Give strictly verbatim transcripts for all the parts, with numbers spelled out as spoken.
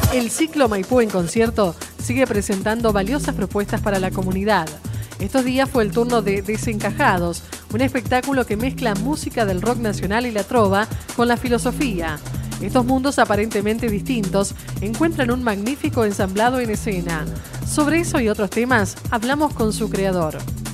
El ciclo Maipú en concierto sigue presentando valiosas propuestas para la comunidad. Estos días fue el turno de Desencajados, un espectáculo que mezcla música del rock nacional y la trova con la filosofía. Estos mundos aparentemente distintos encuentran un magnífico ensamblado en escena. Sobre eso y otros temas hablamos con su creador.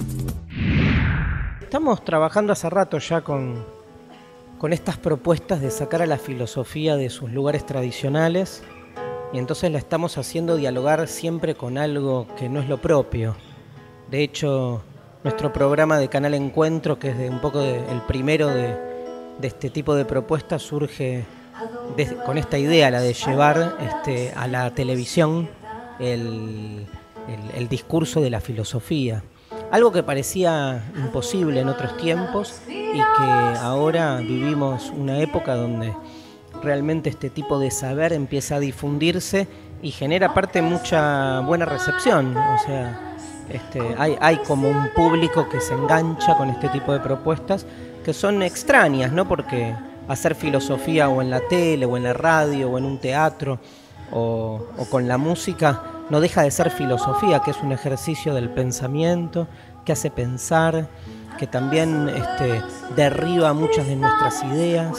Estamos trabajando hace rato ya con, con estas propuestas de sacar a la filosofía de sus lugares tradicionales, y entonces la estamos haciendo dialogar siempre con algo que no es lo propio. De hecho, nuestro programa de Canal Encuentro, que es de un poco de, el primero de, de este tipo de propuestas, surge de, con esta idea, la de llevar este, a la televisión el, el, el discurso de la filosofía. Algo que parecía imposible en otros tiempos y que ahora vivimos una época donde realmente este tipo de saber empieza a difundirse y genera aparte mucha buena recepción. O sea, este, hay, hay como un público que se engancha con este tipo de propuestas que son extrañas, ¿no? Porque hacer filosofía o en la tele o en la radio o en un teatro o, o con la música no deja de ser filosofía, que es un ejercicio del pensamiento, que hace pensar, que también este, derriba muchas de nuestras ideas,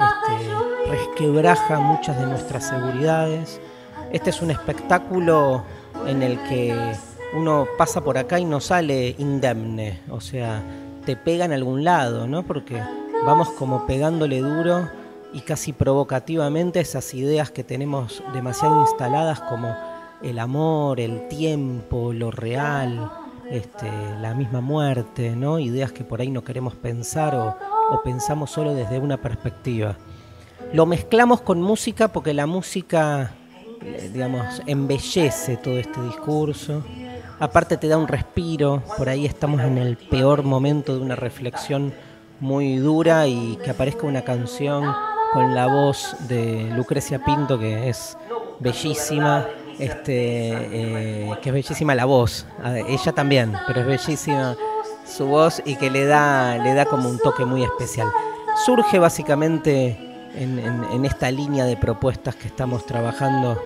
este, resquebraja muchas de nuestras seguridades. Este es un espectáculo en el que uno pasa por acá y no sale indemne, o sea, te pega en algún lado, ¿no? Porque vamos como pegándole duro y casi provocativamente esas ideas que tenemos demasiado instaladas, como el amor, el tiempo, lo real, este, la misma muerte, ¿no? Ideas que por ahí no queremos pensar o, o pensamos solo desde una perspectiva. Lo mezclamos con música porque la música, digamos, embellece todo este discurso. Aparte te da un respiro, por ahí estamos en el peor momento de una reflexión muy dura y que aparezca una canción con la voz de Lucrecia Pinto, que es bellísima, este, eh, que es bellísima la voz, ella también, pero es bellísima su voz y que le da, le da como un toque muy especial. Surge básicamente en, en, en esta línea de propuestas que estamos trabajando,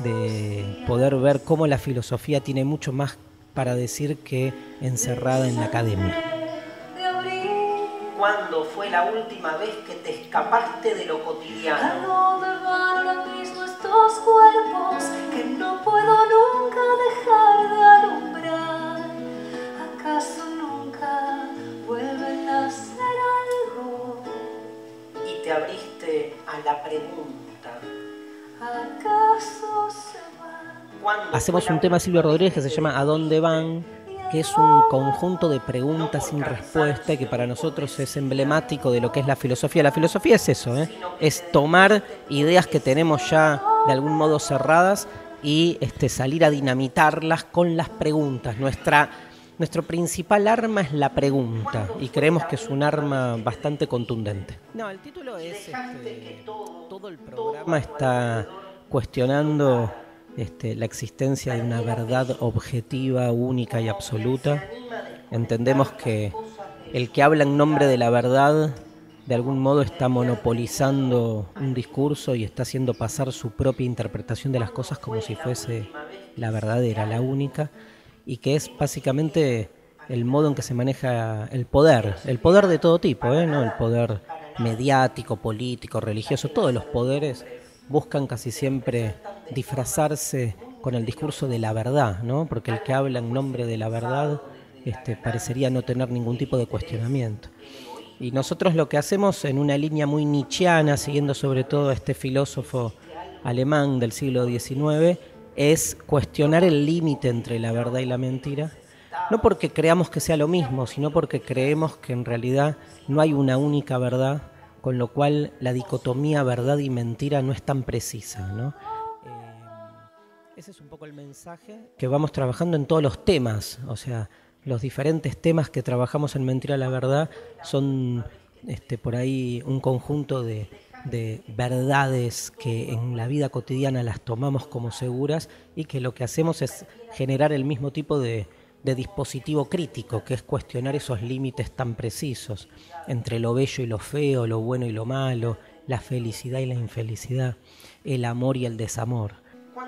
de poder ver cómo la filosofía tiene mucho más para decir que encerrada en la academia. ¿Cuándo fue la última vez que te escapaste de lo cotidiano? ¿A dónde van ahora mismo estos cuerpos que no puedo nunca dejar de alumbrar? ¿Acaso nunca vuelven a hacer algo? Y te abriste a la pregunta. ¿Acaso se van? Hacemos un tema Silvio Rodríguez que se llama ¿A dónde van?, que es un conjunto de preguntas sin respuesta y que para nosotros es emblemático de lo que es la filosofía. La filosofía es eso, ¿eh? Es tomar ideas que tenemos ya de algún modo cerradas y este, salir a dinamitarlas con las preguntas. Nuestra, nuestro principal arma es la pregunta y creemos que es un arma bastante contundente. No, el título es, este, todo el programa está cuestionando Este, la existencia de una verdad objetiva, única y absoluta. Entendemos que el que habla en nombre de la verdad de algún modo está monopolizando un discurso y está haciendo pasar su propia interpretación de las cosas como si fuese la verdadera, la única, y que es básicamente el modo en que se maneja el poder, el poder de todo tipo, ¿eh? ¿No? El poder mediático, político, religioso, todos los poderes buscan casi siempre disfrazarse con el discurso de la verdad, ¿no? Porque el que habla en nombre de la verdad este, parecería no tener ningún tipo de cuestionamiento. Y nosotros lo que hacemos en una línea muy nietzscheana, siguiendo sobre todo a este filósofo alemán del siglo diecinueve, es cuestionar el límite entre la verdad y la mentira, no porque creamos que sea lo mismo, sino porque creemos que en realidad no hay una única verdad, con lo cual la dicotomía verdad y mentira no es tan precisa, ¿no? Eh, ese es un poco el mensaje que vamos trabajando en todos los temas, o sea, los diferentes temas que trabajamos en Mentira a la Verdad son este, por ahí un conjunto de, de verdades que en la vida cotidiana las tomamos como seguras y que lo que hacemos es generar el mismo tipo de de dispositivo crítico, que es cuestionar esos límites tan precisos entre lo bello y lo feo, lo bueno y lo malo, la felicidad y la infelicidad, el amor y el desamor.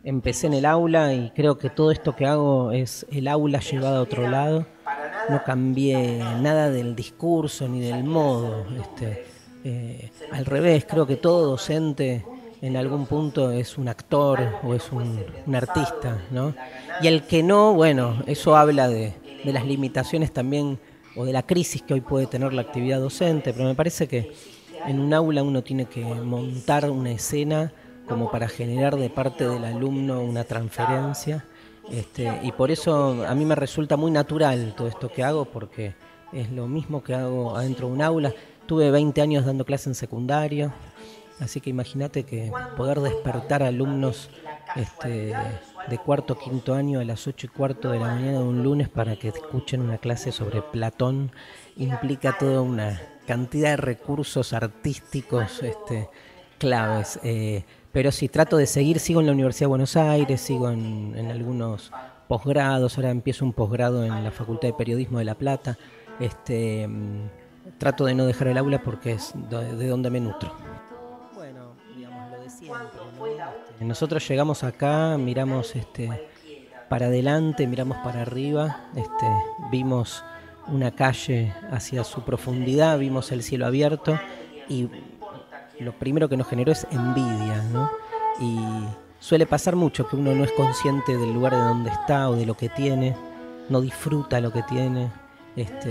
empecé en el aula y creo que todo esto que hago es el aula llevado a otro lado. No cambié nada del discurso ni del modo. Este, eh, al revés, creo que todo docente en algún punto es un actor o es un, un artista, ¿no? Y el que no, bueno, eso habla de, de las limitaciones también o de la crisis que hoy puede tener la actividad docente, pero me parece que en un aula uno tiene que montar una escena como para generar de parte del alumno una transferencia, este, y por eso a mí me resulta muy natural todo esto que hago, porque es lo mismo que hago adentro de un aula. Tuve veinte años dando clase en secundario, así que imagínate que poder despertar alumnos este, de cuarto o quinto año a las ocho y cuarto de la mañana de un lunes para que escuchen una clase sobre Platón implica toda una cantidad de recursos artísticos este, claves. Eh, pero sí, trato de seguir, sigo en la Universidad de Buenos Aires, sigo en, en algunos posgrados, ahora empiezo un posgrado en la Facultad de Periodismo de La Plata. Este, trato de no dejar el aula porque es de, de donde me nutro. Bueno, digamos lo de siempre, ¿no? Este, nosotros llegamos acá, miramos este, para adelante, miramos para arriba, este, vimos una calle hacia su profundidad, vimos el cielo abierto y lo primero que nos generó es envidia, ¿no? Y suele pasar mucho que uno no es consciente del lugar de donde está o de lo que tiene, no disfruta lo que tiene, este,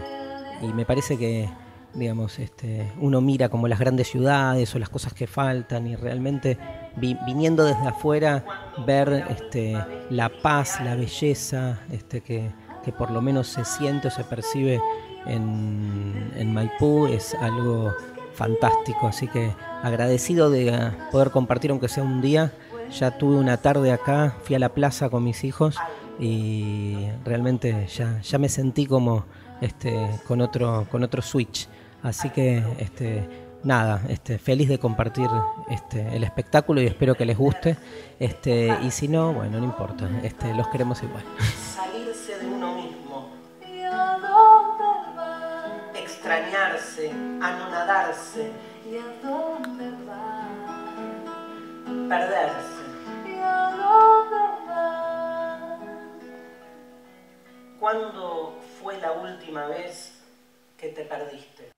y me parece que, digamos, este, uno mira como las grandes ciudades o las cosas que faltan y realmente vi, viniendo desde afuera ver este, la paz, la belleza este, que, que por lo menos se siente o se percibe en, en Maipú es algo fantástico, así que agradecido de uh, poder compartir aunque sea un día. Ya tuve una tarde acá, fui a la plaza con mis hijos y realmente ya, ya me sentí como este, con otro, con otro switch, así que este, nada, este, feliz de compartir este, el espectáculo y espero que les guste, este, y si no, bueno, no importa, este, los queremos igual. Salirse de uno mismo, extrañarse, anonadarse, ¿Y a dónde va? perderse. ¿Y a dónde va? ¿Cuándo fue la última vez que te perdiste?